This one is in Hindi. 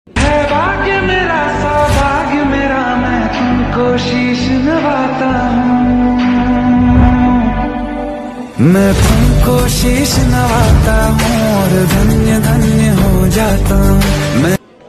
है भाग्य मेरा सौभाग्य मेरा, मैं तुमको शीश नवाता हूँ, मैं तुमको शीश नवाता हूँ।